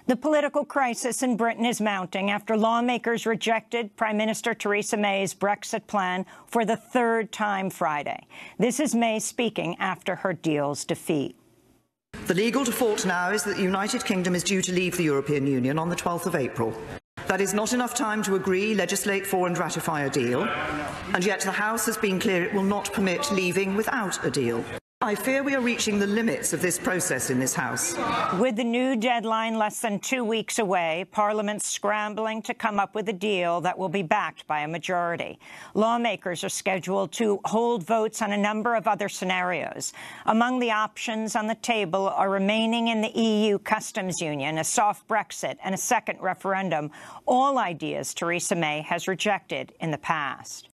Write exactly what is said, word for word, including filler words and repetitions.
The political crisis in Britain is mounting after lawmakers rejected Prime Minister Theresa May's Brexit plan for the third time Friday. This is May speaking after her deal's defeat. The legal default now is that the United Kingdom is due to leave the European Union on the twelfth of April. That is not enough time to agree, legislate for and ratify a deal, and yet the House has been clear it will not permit leaving without a deal. I fear we are reaching the limits of this process in this House. With the new deadline less than two weeks away, Parliament's scrambling to come up with a deal that will be backed by a majority. Lawmakers are scheduled to hold votes on a number of other scenarios. Among the options on the table are remaining in the E U customs union, a soft Brexit, and a second referendum, all ideas Theresa May has rejected in the past.